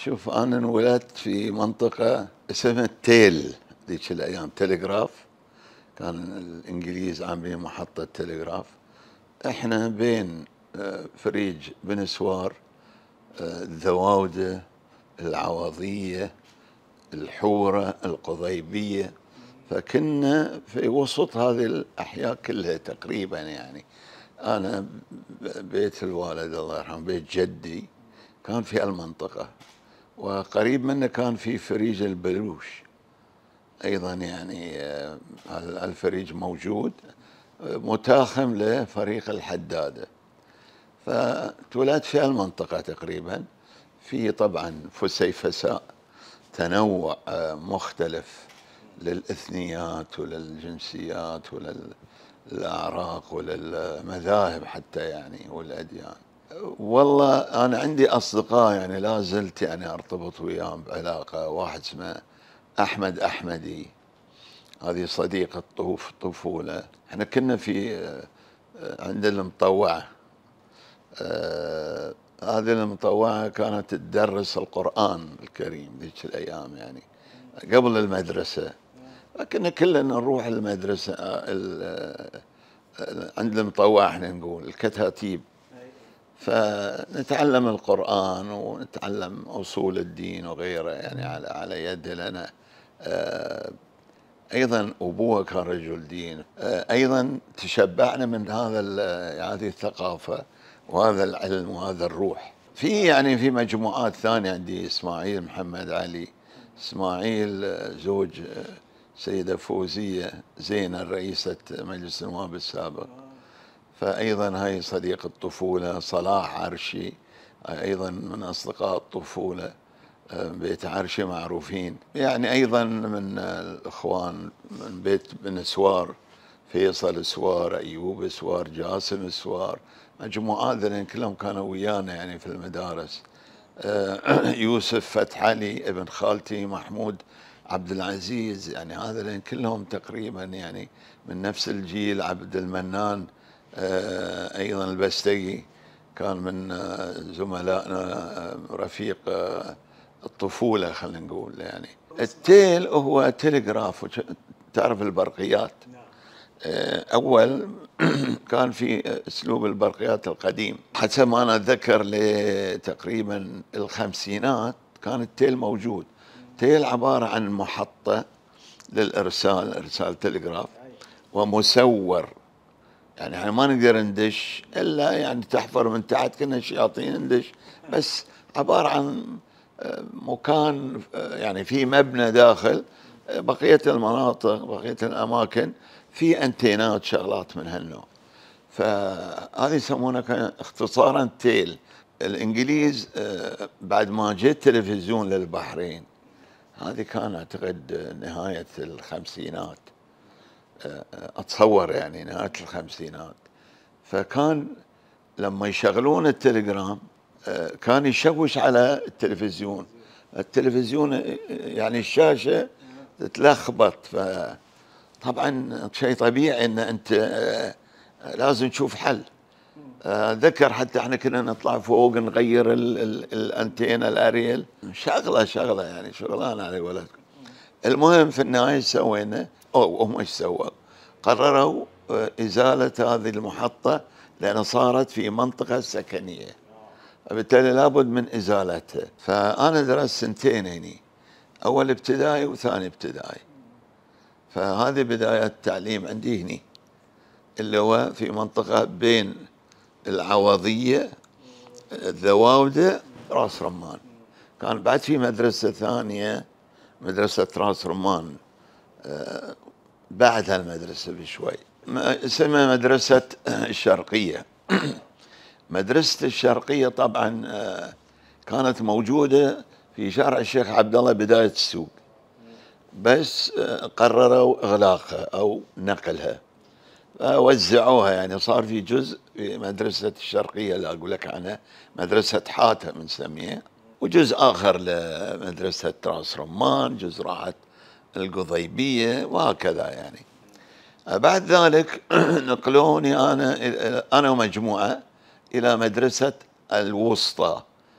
شوف، أنا انولدت في منطقة اسمها تيل. ذيك الأيام تلغراف، كان الإنجليز عاملين محطة تلغراف. إحنا بين فريج بن سوار، الذواودة، العوضية، الحورة، القضيبية. فكنا في وسط هذه الأحياء كلها تقريبا. يعني أنا بيت الوالد الله يرحمه، بيت جدي، كان في المنطقة، وقريب منه كان في فريج البلوش أيضا. يعني الفريج موجود متاخم لفريق الحدادة. فتولدت في المنطقة تقريبا. في طبعا فسيفساء، تنوع مختلف للإثنيات وللجنسيات وللأعراق وللمذاهب حتى، يعني والأديان. والله أنا عندي أصدقاء يعني لا زلت يعني أرتبط وياهم بعلاقة. واحد اسمه أحمد أحمدي، هذه صديقة طفولة. احنا كنا في عند المطوعة. هذه المطوعة كانت تدرس القرآن الكريم ذيك الأيام، يعني قبل المدرسة. لكن كلنا نروح المدرسة عند المطوعة، احنا نقول الكتاتيب، فنتعلم القرآن ونتعلم أصول الدين وغيره، يعني على يد لنا. أيضا أبوه كان رجل دين. أيضا تشبعنا من هذه الثقافة وهذا العلم وهذا الروح. في مجموعات ثانية. عندي إسماعيل محمد علي، إسماعيل زوج سيدة فوزية زينة رئيسة مجلس النواب السابق، فأيضا هاي صديق الطفولة. صلاح عرشي أيضا من أصدقاء الطفولة، بيت عرشي معروفين. يعني أيضا من الإخوان من بيت بن سوار، فيصل سوار، أيوب سوار، جاسم سوار، مجموعات ذلين كلهم كانوا ويانا يعني في المدارس. يوسف فتح علي ابن خالتي، محمود عبد العزيز، يعني هذا كلهم تقريبا يعني من نفس الجيل. عبد المنان أيضا البستقي كان من زملائنا، رفيق الطفولة خلينا نقول. يعني التيل هو تلغراف، تعرف البرقيات. أول كان في أسلوب البرقيات القديم، حسب ما أنا أتذكر لتقريبا الخمسينات كان التيل موجود. تيل عبارة عن محطة للإرسال، إرسال تلغراف، ومسور. يعني احنا ما نقدر ندش إلا يعني تحفر من تحت، كنا شياطين ندش. بس عبارة عن مكان، يعني في مبنى داخل. بقية المناطق، بقية الأماكن في أنتينات، شغلات من هالنوع. فهذه يسمونها اختصارا تيل. الإنجليز بعد ما جاء التلفزيون للبحرين، هذه كان أعتقد نهاية الخمسينات، أتصور يعني نهاية الخمسينات. فكان لما يشغلون التليجرام كان يشوش على التلفزيون. يعني الشاشة تتلخبط. فطبعا شيء طبيعي ان انت لازم تشوف حل. ذكر حتى احنا كنا نطلع فوق نغير الانتينا الاريل، شغله يعني شغلانه على ولدكم. المهم في النهايه سوينا، هم ايش سووا؟ قرروا ازاله هذه المحطه لأنها صارت في منطقة سكنية، وبالتالي لابد من إزالتها. فأنا درست سنتين هني، أول ابتدائي وثاني ابتدائي. فهذه بداية التعليم عندي هني، اللي هو في منطقة بين العوضية، الذواودة، راس رمان. كان بعد في مدرسة ثانية، مدرسة راس رمان، بعد هالمدرسة بشوي، اسمها مدرسة الشرقية. مدرسة الشرقية طبعا كانت موجودة في شارع الشيخ عبد الله بداية السوق، بس قرروا إغلاقها أو نقلها، وزعوها. يعني صار في جزء في مدرسة الشرقية اللي أقول لك عنها، مدرسة حاتم نسميها، وجزء آخر لمدرسة راس رمان، جزء راحت القضيبية، وهكذا يعني. بعد ذلك نقلوني أنا ومجموعة إلى مدرسة الوسطى،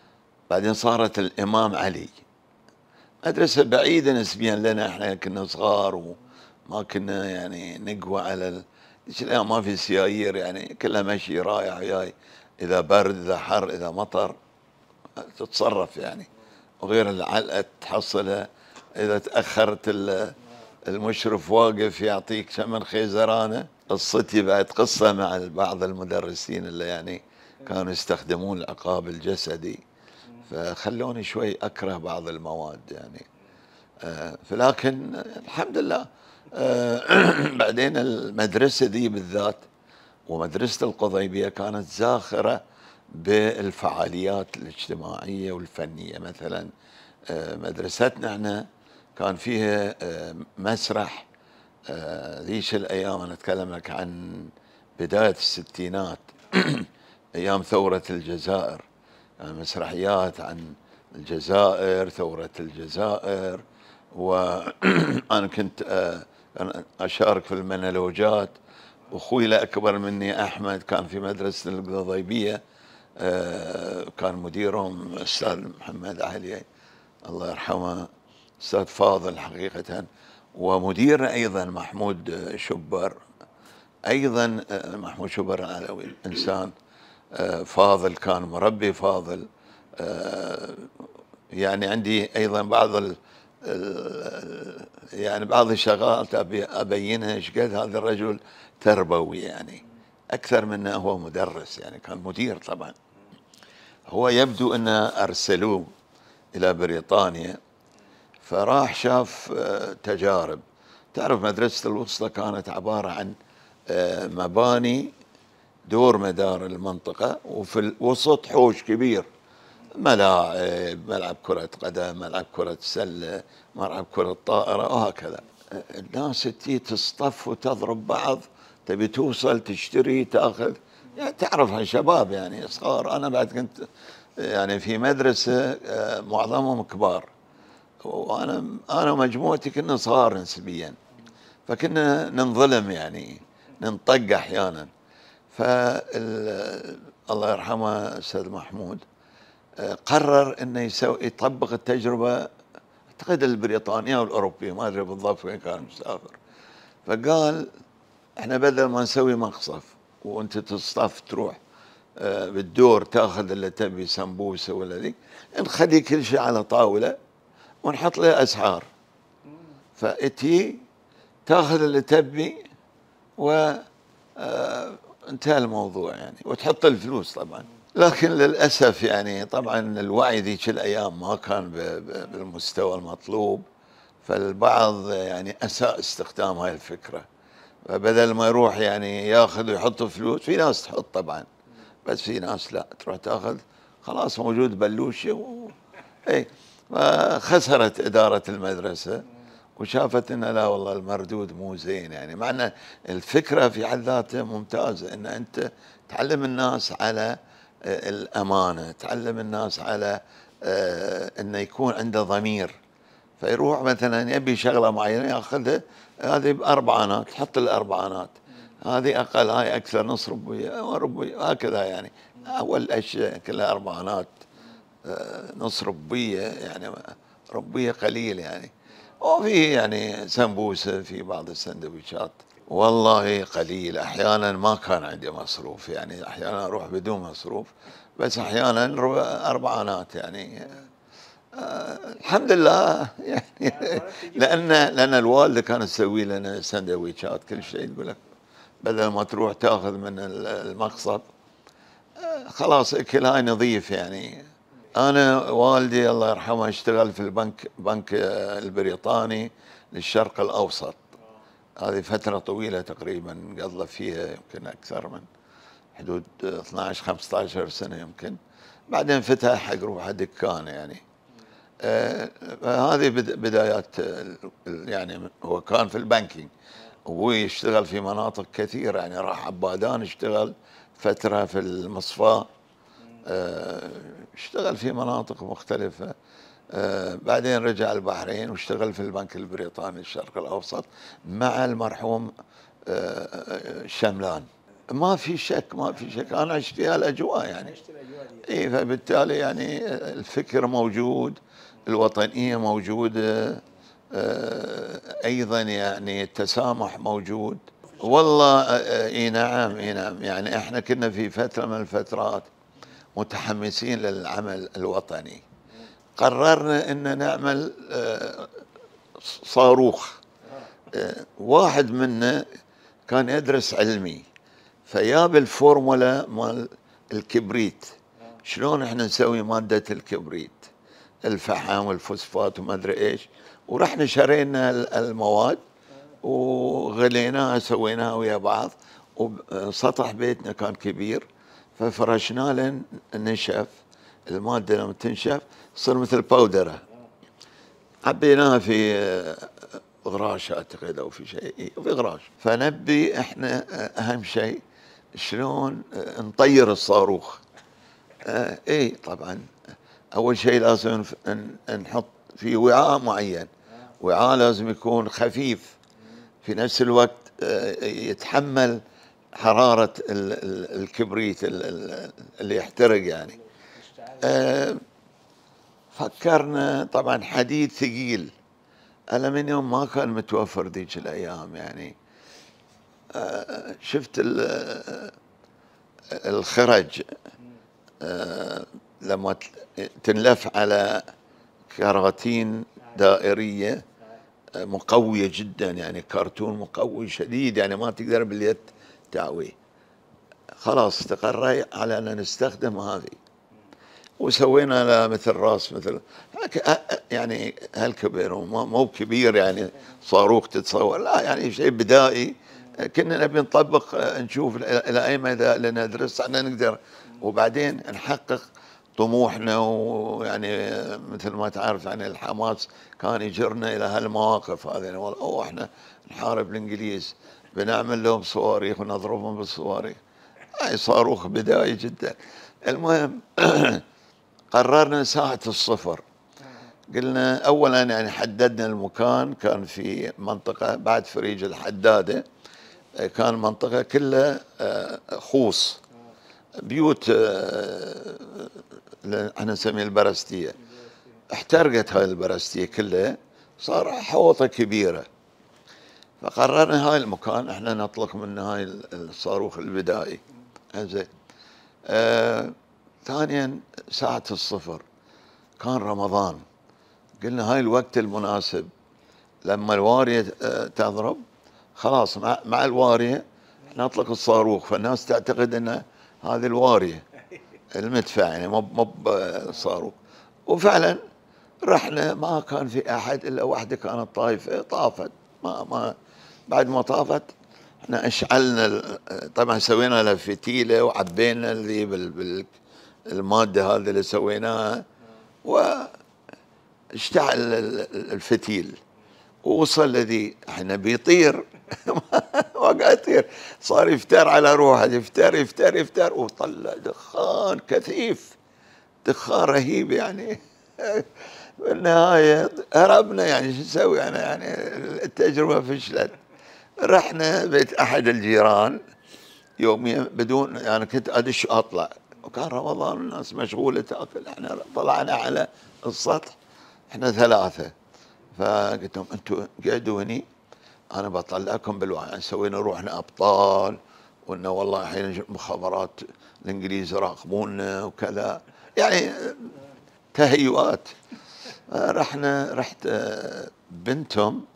بعدين صارت الإمام علي، مدرسة بعيدة نسبيا لنا، احنا كنا صغار وما كنا يعني نقوى على ذيك الأيام ما في سيايير، يعني كلها مشي رايح جاي، إذا برد إذا حر إذا مطر تتصرف يعني، وغير العلقة تحصلها، إذا تأخرت المشرف واقف يعطيك ثمن خيزرانة. قصتي بعد قصة مع بعض المدرسين اللي يعني كانوا يستخدمون العقاب الجسدي، فخلوني شوي أكره بعض المواد يعني. فلكن الحمد لله. بعدين المدرسة دي بالذات ومدرسة القضيبية كانت زاخرة بالفعاليات الاجتماعية والفنية. مثلا مدرستنا احنا كان فيها مسرح. ذيش الأيام أنا أتكلم لك عن بداية الستينات، أيام ثورة الجزائر، يعني مسرحيات عن الجزائر، ثورة الجزائر. وأنا كنت أشارك في المونولوجات، وأخوي الأكبر مني أحمد كان في مدرسة القضيبية، كان مديرهم الأستاذ محمد علي الله يرحمه، أستاذ فاضل حقيقة، ومدير أيضا محمود شبر. أيضا محمود شبر العلوي إنسان فاضل، كان مربي فاضل. يعني عندي أيضا بعض يعني بعض الشغلات أبينها ايش قد هذا الرجل تربوي، يعني أكثر من هو مدرس، يعني كان مدير طبعا. هو يبدو أن أرسلوه إلى بريطانيا، فراح شاف تجارب. تعرف مدرسة الوسطى كانت عبارة عن مباني دور مدار المنطقة، وفي الوسط حوش كبير، ملاعب، ملعب كرة قدم، ملعب كرة سلة، ملعب كرة طائرة، وهكذا. الناس تجي تصطف وتضرب بعض، تبي توصل تشتري تاخذ، يعني تعرف شباب يعني صغار. انا بعد كنت يعني في مدرسة معظمهم كبار، وانا ومجموعتي كنا صغار نسبيا، فكنا ننظلم يعني، ننطق احيانا. الله يرحمه استاذ محمود قرر انه يطبق التجربه، اعتقد البريطانيه والاوروبيه، ما ادري بالضبط وين كان مسافر. فقال احنا بدل ما نسوي مقصف وانت تصطف تروح بالدور تاخذ اللي تبي سمبوسه ولا ذي، نخلي كل شيء على طاوله ونحط له اسعار، فاتي تاخذ اللي تبي وانتهى الموضوع يعني، وتحط الفلوس طبعا. لكن للأسف يعني طبعا الوعي ذيك الأيام ما كان بالمستوى المطلوب، فالبعض يعني أساء استخدام هاي الفكرة، فبدل ما يروح يعني ياخذ ويحط فلوس، في ناس تحط طبعا، بس في ناس لا، تروح تاخذ خلاص موجود بلوشة اي. فخسرت إدارة المدرسة وشافت ان لا والله المردود مو زين، يعني مع ان الفكرة في حد ذاتها ممتازة، ان انت تعلم الناس على الأمانة، تعلم الناس على انه يكون عنده ضمير، فيروح مثلا يبي شغلة معينة ياخذها، هذه بأربعانات تحط الأربعانات، هذه أقل هاي أكثر نص ربية ربية هكذا يعني. أول الأشياء كلها أربعانات، نص ربية يعني ربية قليل يعني. وفي يعني سمبوسة في بعض السندويشات والله قليل. أحيانا ما كان عندي مصروف، يعني أحيانا أروح بدون مصروف، بس أحيانا أربعانات يعني. الحمد لله يعني. لأن الوالدة كانت تسوي لنا سندويشات كل شيء، تقول لك بدل ما تروح تاخذ من المقصب خلاص اكل هاي نظيف يعني. أنا والدي الله يرحمه اشتغل في بنك البريطاني للشرق الأوسط، هذه فترة طويلة تقريبا قضى فيها، يمكن أكثر من حدود 12 15 سنة يمكن. بعدين فتح حق روحه دكان يعني. هذه بدايات يعني. هو كان في البنكينج، أبوي يشتغل في مناطق كثيرة يعني، راح عبادان اشتغل فترة في المصفاة، اشتغل في مناطق مختلفة. بعدين رجع البحرين واشتغل في البنك البريطاني الشرق الأوسط مع المرحوم شملان. ما في شك، ما في شك، انا عشت فيها الاجواء يعني. اي، فبالتالي يعني الفكر موجود، الوطنيه موجوده، ايضا يعني التسامح موجود. والله اي نعم، اي نعم، يعني احنا كنا في فتره من الفترات متحمسين للعمل الوطني. قررنا ان نعمل صاروخ. واحد منا كان يدرس علمي، فجاب الفورمولا مال الكبريت، شلون احنا نسوي مادة الكبريت، الفحم والفوسفات وما ادري ايش. ورحنا شرينا المواد وغليناها، سويناها ويا بعض، وسطح بيتنا كان كبير، ففرشنا له نشف. المادة لما تنشف تصير مثل باودرة، عبيناها في غراش اعتقد او في شيء، في غراش. فنبي احنا اهم شيء شلون نطير الصاروخ. اي طبعا، اول شيء لازم نحط في وعاء معين، وعاء لازم يكون خفيف في نفس الوقت، يتحمل حرارة الكبريت اللي يحترق يعني. فكرنا طبعا حديد ثقيل، ألمنيوم ما كان متوفر ذيك الأيام يعني. شفت الخرج لما تنلف على كراتين دائرية مقوية جدا، يعني كرتون مقوي شديد، يعني ما تقدر باليد تعويه. خلاص استقر على أن نستخدم هذه، وسوينا له مثل راس، مثل يعني هالكبير، مو كبير يعني صاروخ تتصور، لا يعني شيء بدائي. كنا نبي نطبق، نشوف الى اي مدى لندرس احنا نقدر، وبعدين نحقق طموحنا. ويعني مثل ما تعرف يعني الحماس كان يجرنا الى هالمواقف هذه. والله احنا نحارب الانجليز، بنعمل لهم صواريخ ونضربهم بالصواريخ. هاي صاروخ بدائي جدا. المهم قررنا ساعة الصفر. قلنا أولا يعني حددنا المكان، كان في منطقة بعد فريج الحدادة، كان منطقة كلها خوص، بيوت احنا نسميها البرستية. احترقت هاي البرستية كلها، صار حوطة كبيرة. فقررنا هاي المكان احنا نطلق من هاي الصاروخ البدائي. زين. ثانيا ساعة الصفر كان رمضان. قلنا هاي الوقت المناسب، لما الوارية تضرب خلاص مع الوارية نطلق الصاروخ، فالناس تعتقد ان هذه الوارية المدفع يعني مو صاروخ. وفعلا رحنا، ما كان في احد الا واحدة كانت طايفة، طافت. ما بعد ما طافت احنا اشعلنا، طبعا سوينا له فتيلة وعبينا اللي بالمادة هذه اللي سويناها، اشتعل الفتيل، ووصل الذي احنا بيطير. وقع يطير، صار يفتر على روحه، يفتر يفتر يفتر، وطلع دخان كثيف، دخان رهيب يعني. بالنهاية هربنا، يعني شو نسوي يعني التجربة فشلت. رحنا بيت أحد الجيران يوميا بدون يعني، كنت أدش أطلع، وكان رمضان الناس مشغولة تأكل. احنا طلعنا على السطح، احنا ثلاثة، فقلت لهم انتم قعدوا هني، انا بطلعكم بالوعي. سوينا روحنا ابطال، وانه والله الحين المخابرات الانجليز يراقبونا وكذا، يعني تهيؤات. رحت بنتهم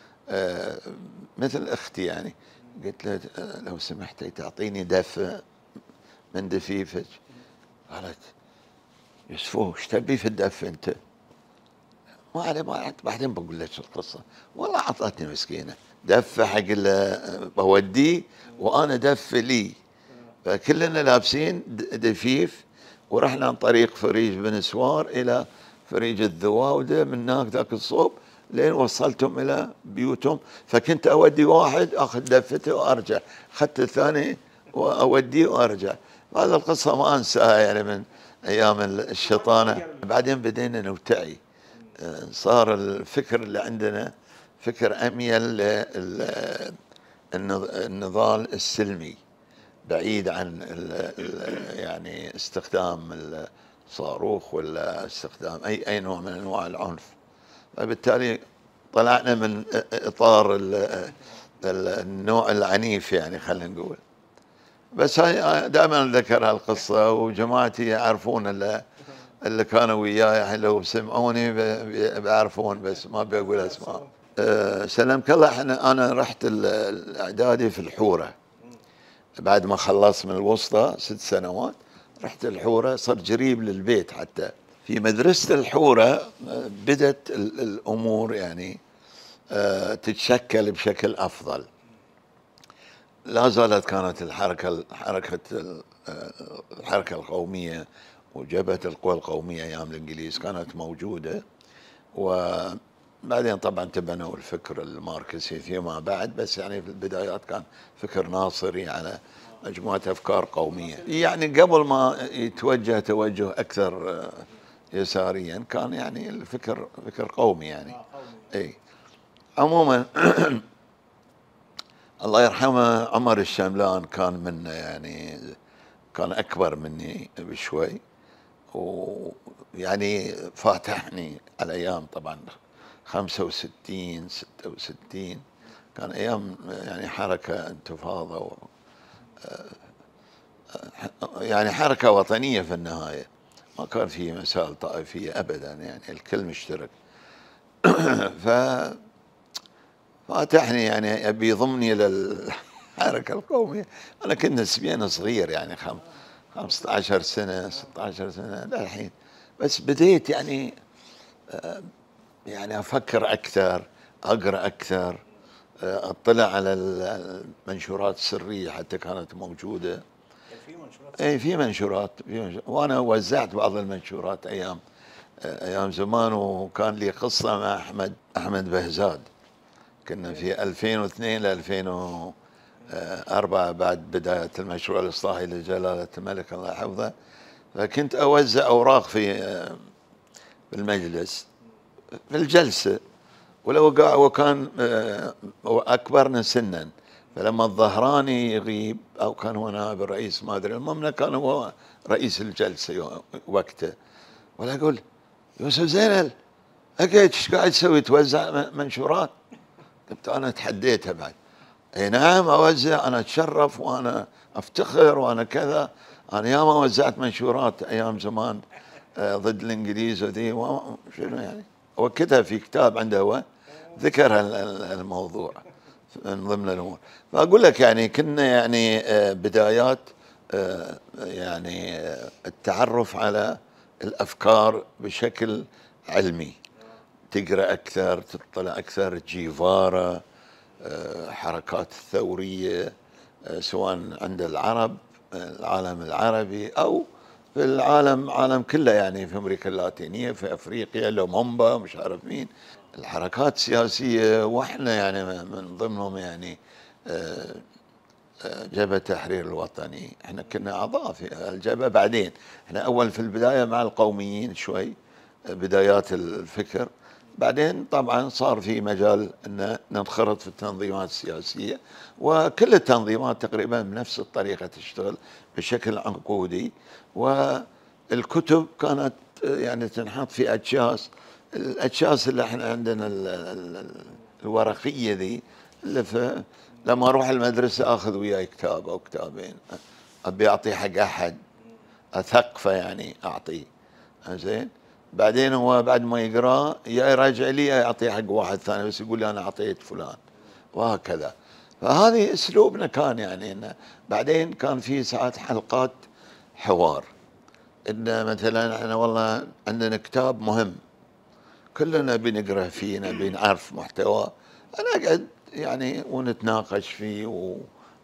مثل اختي يعني، قلت له لو سمحتي تعطيني دفة من دفيفك. قالت يوسفو ايش تبي في الدفة انت؟ ما عليه، ما بعدين بقول لك القصه. والله اعطتني مسكينه دفه حق بوديه، وانا دفه لي. فكلنا لابسين دفيف، ورحنا عن طريق فريج بن سوار الى فريج الذواوده، من هناك ذاك الصوب لين وصلتهم الى بيوتهم. فكنت اودي واحد اخذ دفته وارجع، اخذت الثاني واوديه وارجع. هذا القصه ما انساها يعني من ايام الشيطانه. بعدين بدينا نوتعي، صار الفكر اللي عندنا فكر أميل للنضال السلمي، بعيد عن يعني استخدام الصاروخ ولا استخدام أي نوع من أنواع العنف. فبالتالي طلعنا من إطار النوع العنيف يعني، خلينا نقول. بس هاي دائما ذكر هالقصة، وجماعتي يعرفون اللي كانوا وياي، لو سمعوني بيعرفون، بس ما بقول اسماء. سلمك الله، انا رحت الاعدادي في الحورة بعد ما خلصت من الوسطى 6 سنوات. رحت الحورة، صرت قريب للبيت. حتى في مدرسة الحورة بدت الأمور يعني تتشكل بشكل أفضل. لا زالت كانت الحركة القومية وجبهة القوى القومية أيام الإنجليز كانت موجودة، وبعدين طبعا تبنوا الفكر الماركسي فيما بعد، بس يعني في البدايات كان فكر ناصري على مجموعة أفكار قومية. يعني قبل ما يتوجه توجه أكثر يساريا، كان يعني الفكر فكر قومي يعني. أي عموما الله يرحمه عمر الشملان كان منا يعني، كان أكبر مني بشوي، ويعني فاتحني على أيام طبعا 65 66، كان أيام يعني حركة انتفاضة يعني حركة وطنية في النهاية، ما كان في مسائل طائفية أبدا، يعني الكل مشترك. ف فاتحني يعني أبي يضمني للحركة القومية. أنا كنت نسبيا صغير يعني 15 سنة 16 سنة للحين، بس بديت يعني يعني أفكر أكثر، أقرأ أكثر، أطلع على المنشورات السرية حتى كانت موجودة. في منشورات أي في منشورات، وأنا وزعت بعض المنشورات أيام زمان. وكان لي قصة مع أحمد بهزاد، كنا في 2002 ل 2004 بعد بداية المشروع الإصلاحي لجلالة الملك الله يحفظه. فكنت أوزع أوراق في المجلس في الجلسة، وكان أكبرنا سنا. فلما الظهراني يغيب أو كان هو نائب الرئيس ما أدري، المهم كان هو رئيس الجلسة وقته، ولا أقول يوسف زينل أقعد، ايش قاعد تسوي؟ توزع منشورات؟ قلت أنا تحديتها بعد. اي نعم اوزع، انا اتشرف وانا افتخر وانا كذا، انا ياما وزعت منشورات ايام زمان ضد الانجليز وذي شنو يعني. وكتب في كتاب عنده هو ذكر الموضوع من ضمن الامور. فاقول لك يعني كنا يعني بدايات يعني التعرف على الافكار بشكل علمي، تقرا اكثر، تطلع اكثر، جيفارا، حركات الثورية، سواء عند العرب العالم العربي أو في العالم كله، يعني في أمريكا اللاتينية، في أفريقيا، لومومبا، مش عارف مين، الحركات السياسية. وإحنا يعني من ضمنهم يعني جبهة التحرير الوطني، احنا كنا أعضاء في الجبهة. بعدين احنا أول في البداية مع القوميين شوي، بدايات الفكر. بعدين طبعا صار في مجال أن ننخرط في التنظيمات السياسية، وكل التنظيمات تقريبا بنفس الطريقة تشتغل بشكل عنقودي. والكتب كانت يعني تنحط في أكياس، الأكياس اللي احنا عندنا الورقية ذي، اللي في لما اروح المدرسه اخذ وياي كتاب او كتابين، ابي اعطيه حق احد اثقفه يعني اعطيه، زين. بعدين هو بعد ما يقراه يا يراجع لي يا يعطيه حق واحد ثاني، بس يقول لي انا اعطيت فلان، وهكذا. فهذه اسلوبنا كان يعني. إنه بعدين كان في ساعات حلقات حوار، ان مثلا احنا والله عندنا كتاب مهم كلنا بنقرا فيه، نبي نعرف محتواه، انا اقعد يعني ونتناقش فيه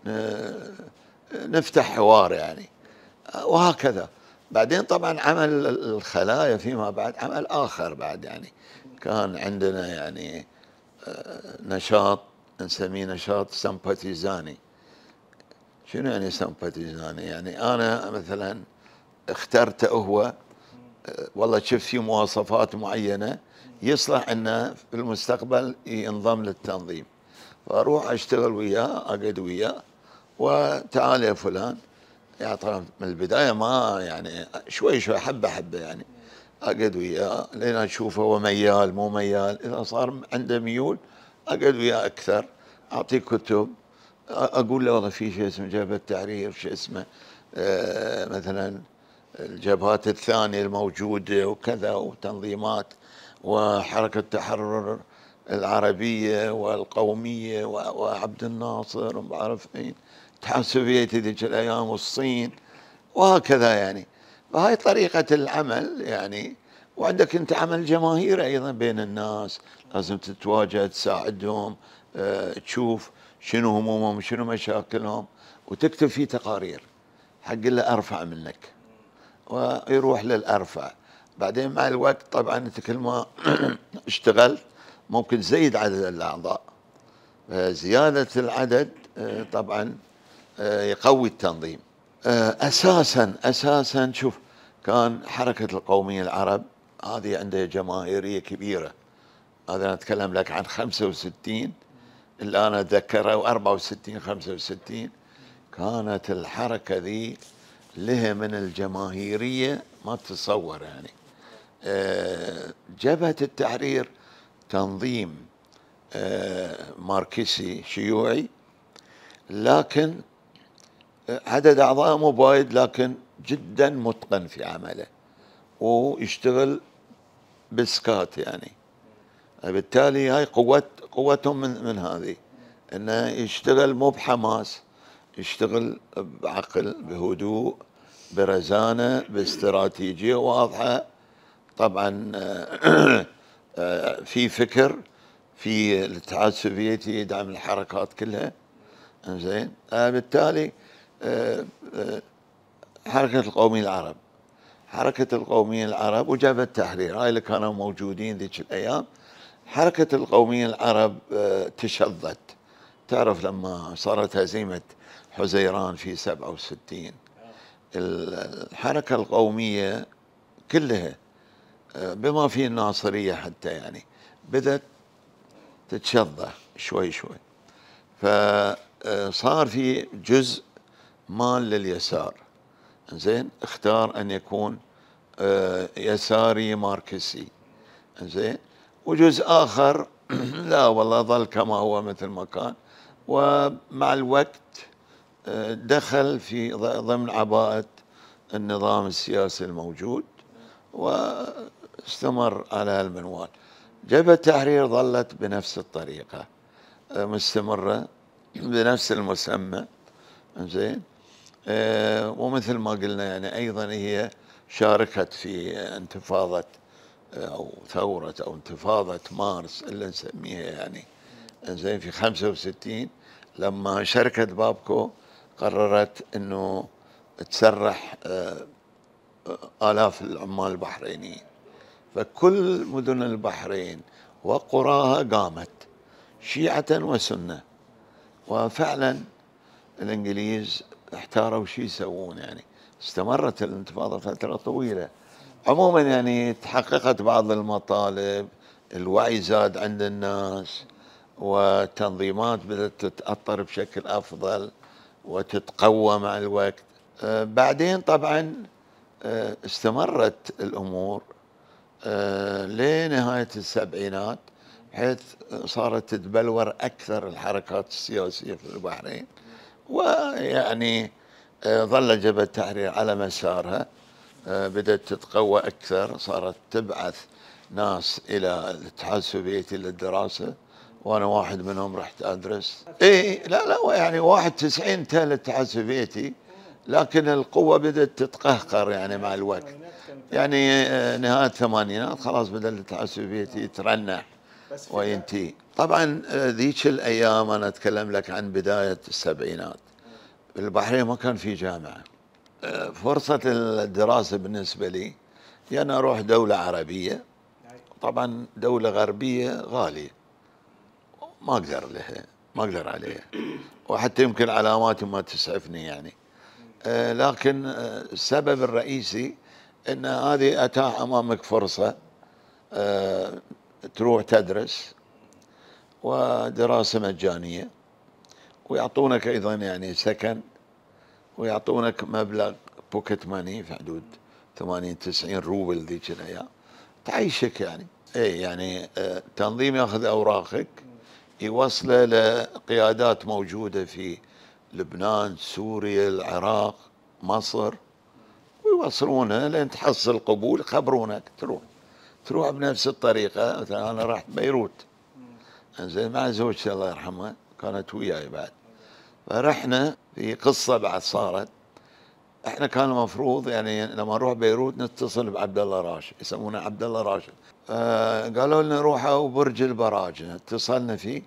ونفتح حوار يعني، وهكذا. بعدين طبعا عمل الخلايا فيما بعد عمل آخر بعد، يعني كان عندنا يعني نشاط نسميه نشاط سمباتيزاني. شنو يعني سمباتيزاني؟ يعني أنا مثلا اخترته هو، والله شفت فيه مواصفات معينة يصلح أنه في المستقبل ينضم للتنظيم، فأروح أشتغل وياه، أقعد وياه وتعال يا فلان. يعني طبعا من البداية ما يعني شوي شوي حبة حبة يعني أقعد وياه لين أشوفه هو ميال مو ميال. إذا صار عنده ميول أقعد وياه أكثر، أعطيه كتب، أقول له والله في شيء اسمه جبهة التحرير، شيء اسمه مثلا الجبهات الثانية الموجودة وكذا، وتنظيمات وحركة التحرر العربية والقومية وعبد الناصر وما أعرف مين، الاتحاد السوفيتي ذيك الأيام والصين وهكذا يعني. فهاي طريقة العمل يعني. وعندك أنت عمل جماهيري أيضا بين الناس، لازم تتواجه تساعدهم، تشوف شنو همومهم شنو مشاكلهم وتكتب فيه تقارير حق اللي أرفع منك ويروح للأرفع. بعدين مع الوقت طبعا أنت كل ما اشتغلت ممكن تزيد عدد الأعضاء، زيادة العدد طبعا يقوي التنظيم. أساسا شوف، كان حركة القومية العرب هذه عندها جماهيرية كبيرة. هذا أتكلم لك عن 65 اللي أنا أتذكره، و64 65 كانت الحركة ذي لها من الجماهيرية ما تتصور يعني. جبهة التحرير تنظيم ماركسي شيوعي، لكن عدد أعضاء مو بايد، لكن جدا متقن في عمله ويشتغل بسكات يعني. بالتالي هاي قوتهم من هذه، انه يشتغل مو بحماس، يشتغل بعقل بهدوء برزانة باستراتيجية واضحة. طبعا في فكر في الاتحاد السوفيتي يدعم الحركات كلها. زين. بالتالي حركة القوميين العرب، حركة القوميين العرب وجبهة التحرير، هاي اللي كانوا موجودين ذيك الأيام. حركة القوميين العرب تشظت. تعرف لما صارت هزيمة حزيران في 67، الحركة القومية كلها بما فيه الناصرية حتى يعني بدأت تتشظى شوي شوي. فصار في جزء مال لليسار، زين، اختار أن يكون يساري ماركسي، زين، وجزء آخر لا والله ظل كما هو مثل ما كان. ومع الوقت دخل في ضمن عباءة النظام السياسي الموجود واستمر على هالمنوال. جبهة التحرير ظلت بنفس الطريقة مستمرة بنفس المسمى، زين. ومثل ما قلنا يعني أيضا هي شاركت في انتفاضة أو ثورة أو انتفاضة مارس اللي نسميها يعني، زين، في 65 لما شركة بابكو قررت أنه تسرح آلاف العمال البحرينيين، فكل مدن البحرين وقراها قامت شيعة وسنة. وفعلا الإنجليز احتاروا شو يسوون يعني. استمرت الانتفاضة فترة طويلة. عموما يعني تحققت بعض المطالب، الوعي زاد عند الناس، والتنظيمات بدأت تتأطر بشكل أفضل وتتقوى مع الوقت. بعدين طبعا استمرت الأمور لنهاية السبعينات، حيث صارت تتبلور أكثر الحركات السياسية في البحرين. ويعني ظل جبهة التحرير على مسارها، بدأت تتقوى أكثر، صارت تبعث ناس إلى الاتحاد السوفيتي للدراسة، وأنا واحد منهم رحت أدرس. إيه لا يعني 91 انتهى الاتحاد السوفيتي، لكن القوة بدأت تتقهقر يعني مع الوقت. يعني نهاية الثمانينات خلاص بدأ الاتحاد السوفيتي يترنح وينتهي. طبعا ذيك الأيام أنا أتكلم لك عن بداية السبعينات، البحرين ما كان في جامعة. فرصة الدراسة بالنسبة لي يعني أروح دولة عربية، طبعا دولة غربية غالية ما أقدر عليها، وحتى يمكن علاماتي ما تسعفني يعني. لكن السبب الرئيسي أن هذه أتاح أمامك فرصة تروح تدرس، ودراسة مجانية، ويعطونك أيضا يعني سكن، ويعطونك مبلغ بوكيت ماني في حدود 80 90 روبل ذيك الأيام تعيشك يعني. اي يعني تنظيم ياخذ اوراقك يوصله لقيادات موجوده في لبنان، سوريا، العراق، مصر، ويوصلونه لين تحصل قبول يخبرونك تروح بنفس الطريقه. مثلا انا رحت بيروت زين مع زوجتي الله يرحمها، كانت وياي بعد، فرحنا في قصه بعد صارت. احنا كان المفروض يعني لما نروح بيروت نتصل بعبد الله راشد، يسمونه عبد الله راشد. قالوا لنا روحوا برج البراجنه، اتصلنا فيه.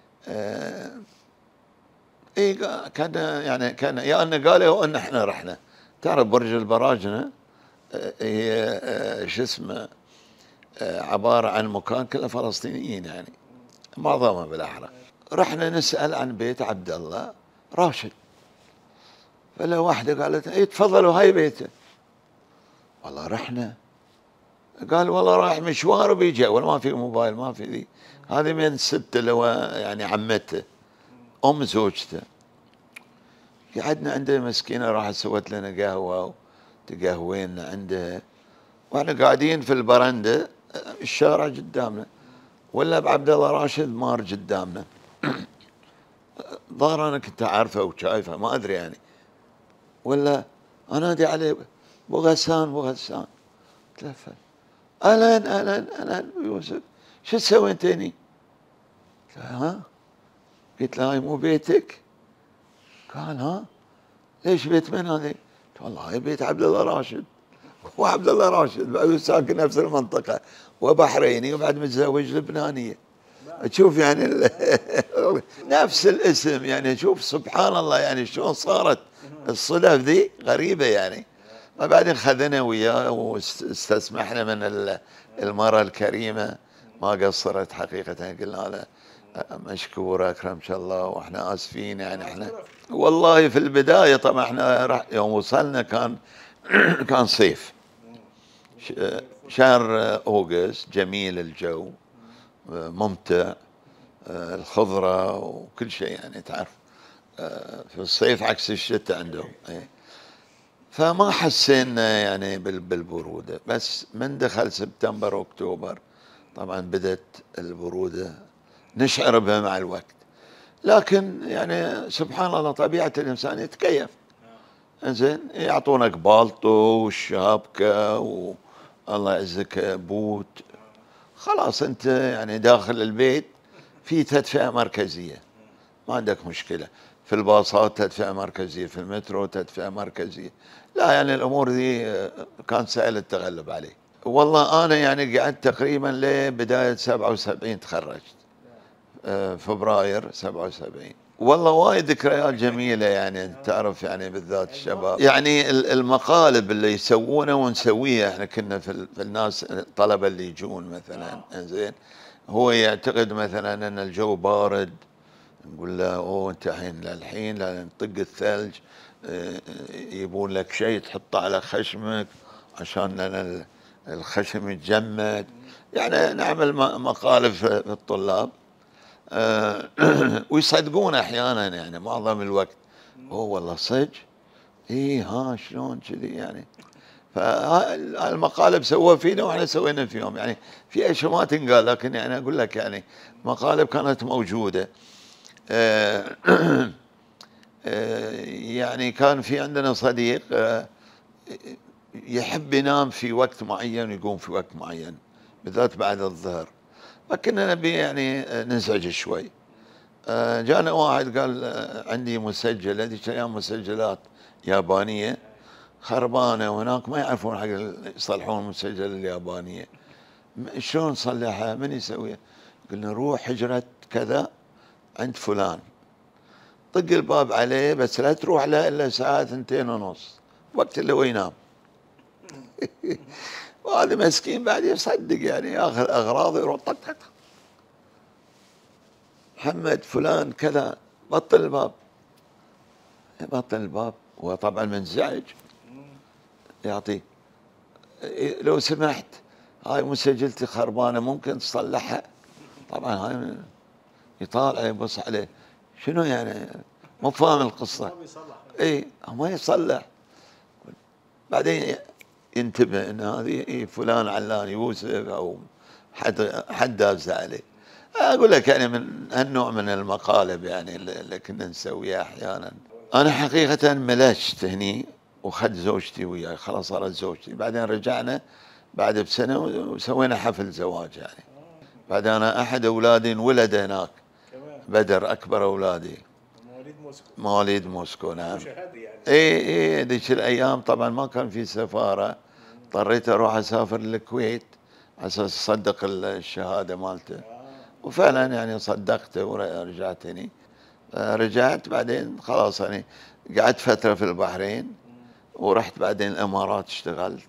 اي كان يعني كان يا انه قالوا ان احنا رحنا. تعرف برج البراجنه هي شو اسمه عباره عن مكان كله فلسطينيين يعني معظمها بالاحرى. رحنا نسال عن بيت عبد الله راشد، فلا واحده قالت اي تفضلوا هاي بيته. والله رحنا، قال والله رايح مشوار وبيجي، ولا ما في موبايل ما في ذي. هذه من الست اللي هو يعني عمته ام زوجته. قعدنا عنده مسكينه، راحت سوت لنا قهوه وتقهوينا عندها، واحنا قاعدين في البرندة الشارع قدامنا، ولا بعبد الله راشد مار قدامنا. ظاهر انا كنت عارفه وشايفه ما ادري يعني، ولا انادي عليه ابو غسان ابو غسان. تلفت اهلا اهلا اهلا يوسف، شو تسوي انت هني؟ ها؟ قلت له هاي مو بيتك؟ قال ها؟ ليش بيت من هذا؟ قلت والله هاي بيت عبد الله راشد. هو عبد الله راشد بعد ساكن نفس المنطقة، وبحريني وبعد متزوج لبنانية. تشوف يعني نفس الاسم يعني. شوف سبحان الله يعني شلون صارت الصدف ذي غريبة يعني. وبعدين خذنا وياه واستسمحنا من المرأة الكريمة، ما قصرت حقيقة. قلنا له مشكور اكرمك الله واحنا اسفين يعني. احنا والله في البدايه طبعا احنا يوم وصلنا كان صيف، شهر اوغست، جميل الجو ممتع، الخضره وكل شيء يعني تعرف في الصيف عكس الشتاء عندهم. فما حسينا يعني بالبروده، بس من دخل سبتمبر اكتوبر طبعا بدت البروده نشعر بها مع الوقت. لكن يعني سبحان الله طبيعة الإنسان يتكيف. زين يعطونك بالطو وشابكة والله يعزك بوت، خلاص أنت يعني داخل البيت في تدفئة مركزية، ما عندك مشكلة. في الباصات تدفئة مركزية، في المترو تدفئة مركزية. لا يعني الأمور ذي كان سهل التغلب عليه. والله أنا يعني قعدت تقريبا لبداية 77 تخرجت، فبراير 77. والله وايد ذكريات جميلة يعني تعرف يعني بالذات الشباب يعني المقالب اللي يسوونه ونسويها. احنا كنا في الناس الطلبة اللي يجون مثلا زين، هو يعتقد مثلا ان الجو بارد، نقول له اوه انت الحين لا نطق الثلج، يبون لك شيء تحطه على خشمك عشان لان الخشم يتجمد. يعني نعمل مقالب في الطلاب ويصدقون احيانا يعني معظم الوقت. اوه والله صدق؟ اي ها شلون كذي يعني. فالمقالب سووها فينا واحنا سوينا فيهم يعني. في اشياء ما تنقال، لكن يعني اقول لك يعني مقالب كانت موجوده. يعني كان في عندنا صديق يحب ينام في وقت معين ويقوم في وقت معين، بالذات بعد الظهر، فكنا نبي يعني ننزعج شوي. جانا واحد قال عندي مسجل، هذيك الايام مسجلات يابانيه خربانه، وهناك ما يعرفون حق يصلحون المسجل اليابانيه. شلون نصلحها؟ من يسويها؟ قلنا روح حجره كذا عند فلان، طق الباب عليه، بس لا تروح له الا الساعه 2:30 وقت اللي هو ينام. وهذا مسكين بعد يصدق يعني، ياخذ اغراضه يروح طق طق، محمد فلان كذا، بطل الباب. بطل الباب، وطبعا منزعج، يعطيه لو سمحت هاي مسجلتي خربانه ممكن تصلحها؟ طبعا هاي يطالع يبص عليه، شنو يعني؟ مو فاهم القصة. اي ما يصلح. بعدين ينتبه ان هذه فلان علان يوسف او حد داز عليه. اقول لك يعني من هالنوع من المقالب يعني اللي كنا نسويها احيانا. انا حقيقة ملشت هني وخد زوجتي وياي، خلاص صارت زوجتي. بعدين رجعنا بعد بسنة وسوينا حفل زواج يعني. بعدين انا احد اولادي انولد هناك، بدر اكبر اولادي. مواليد موسكو نعم. اي ذيك الايام طبعا ما كان في سفارة، اضطريت اروح اسافر الكويت على اساس اصدق الشهادة مالته، وفعلا يعني صدقته ورجعت هني. رجعت بعدين خلاص يعني قعدت فترة في البحرين، ورحت بعدين الامارات اشتغلت،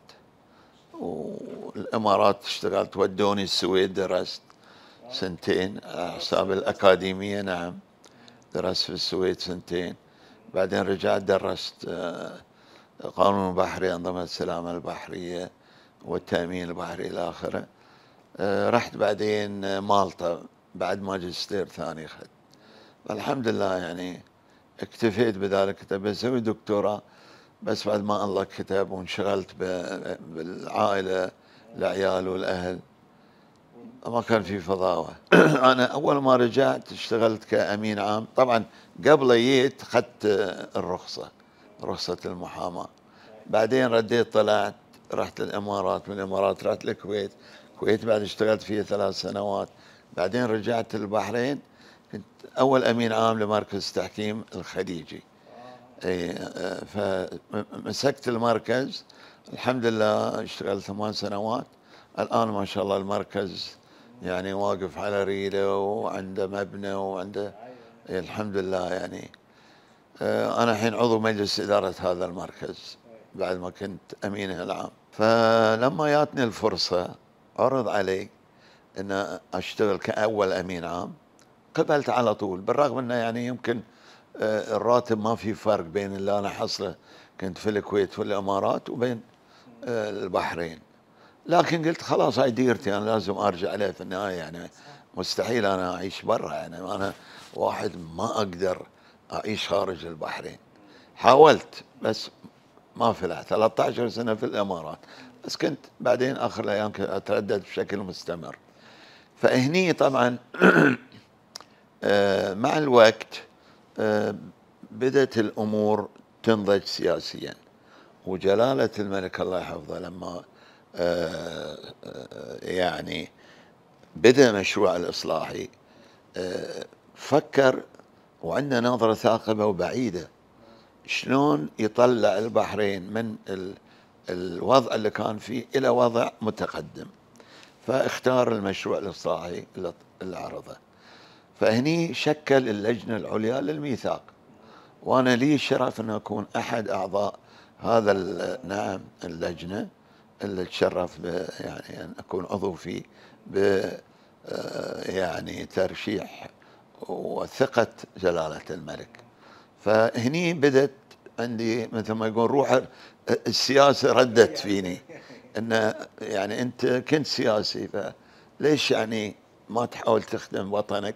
والامارات اشتغلت ودوني السويد درست سنتين على حساب الأكاديمية نعم. درست في السويد سنتين. بعدين رجعت درست قانون بحري، أنظمة السلامة البحرية والتأمين البحري إلى آخره. رحت بعدين مالطا بعد ماجستير ثاني أخذت. الحمد لله يعني اكتفيت بذلك، كنت بسوي دكتوراه بس بعد ما الله كتب، وانشغلت بالعائلة العيال والأهل، ما كان في فضاوة. أنا أول ما رجعت اشتغلت كأمين عام. طبعا قبل جيت أخذت الرخصة، رخصة المحاماة. بعدين رديت طلعت رحت الإمارات، من الإمارات رحت الكويت. الكويت بعد اشتغلت فيها 3 سنوات. بعدين رجعت البحرين، كنت أول أمين عام لمركز تحكيم الخليجي. اي فمسكت المركز الحمد لله، اشتغلت 8 سنوات. الآن ما شاء الله المركز يعني واقف على ريله وعنده مبنى وعنده الحمد لله يعني. أنا الحين عضو مجلس إدارة هذا المركز بعد ما كنت أمينه العام. فلما جاتني الفرصة عرض علي أن أشتغل كأول أمين عام، قبلت على طول، بالرغم أنه يعني يمكن الراتب ما في فرق بين اللي أنا حصله كنت في الكويت في الإمارات وبين البحرين. لكن قلت خلاص هاي ديرتي، أنا لازم أرجع عليه في النهاية يعني. مستحيل أنا أعيش برا يعني، أنا واحد ما أقدر أعيش خارج البحرين. حاولت بس ما فلح. 13 سنة في الإمارات، بس كنت بعدين آخر الأيام كنت أتردد بشكل مستمر. فهني طبعا مع الوقت بدأت الأمور تنضج سياسيا، وجلالة الملك الله يحفظه لما يعني بدأ مشروع الإصلاحي فكر وعنده نظرة ثاقبة وبعيدة شلون يطلع البحرين من الوضع اللي كان فيه إلى وضع متقدم. فاختار المشروع الإصلاحي اللي عرضه. فهني شكل اللجنة العليا للميثاق، وأنا لي الشرف أن أكون أحد أعضاء هذا نعم اللجنة اللي تشرف يعني أن أكون عضو فيه ب يعني ترشيح وثقة جلالة الملك. فهني بدت عندي مثل ما يقول روح السياسة ردت فيني، أن يعني أنت كنت سياسي فليش يعني ما تحاول تخدم وطنك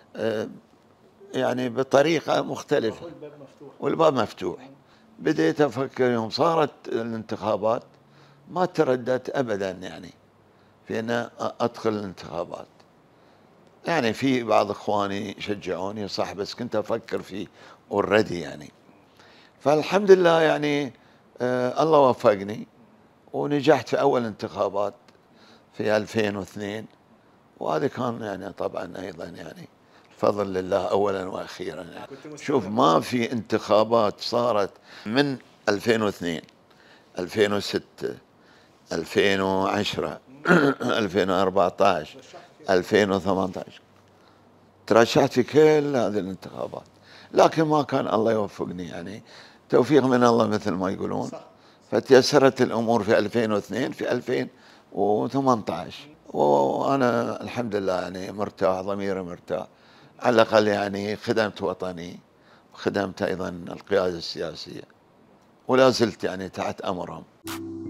يعني بطريقة مختلفة. والباب مفتوح. بديت أفكر يوم صارت الانتخابات ما ترددت أبدا يعني في أن أدخل الانتخابات. يعني في بعض إخواني شجعوني صح، بس كنت أفكر فيه اوريدي يعني. فالحمد لله يعني الله وفقني ونجحت في أول انتخابات في 2002. وهذا كان يعني طبعا أيضا يعني فضل لله أولا وأخيرا يعني. شوف ما في انتخابات صارت من 2002 2006 2010 2014 2018 ترشحت في كل هذه الانتخابات، لكن ما كان الله يوفقني يعني، توفيق من الله مثل ما يقولون. فتيسرت الأمور في 2002 في 2018، وأنا الحمد لله يعني مرتاح، ضميري مرتاح، على الأقل يعني خدمت وطني وخدمت أيضا القيادة السياسية، ولا زلت يعني تحت أمرهم.